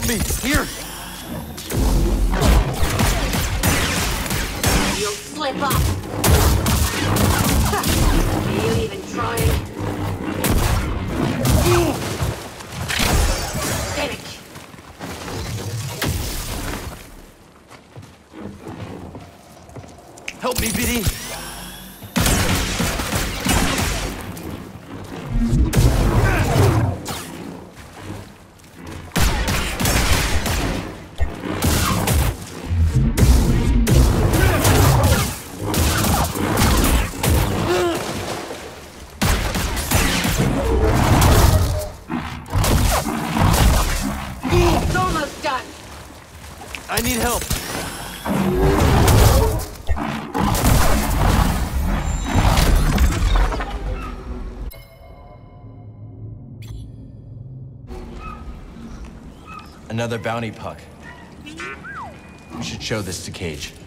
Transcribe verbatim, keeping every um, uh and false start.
Help me! Here! You'll slip up! Are you even trying? Finish! Help me, Biddy! It's almost done! I need help! Another bounty puck. We should show this to Cage.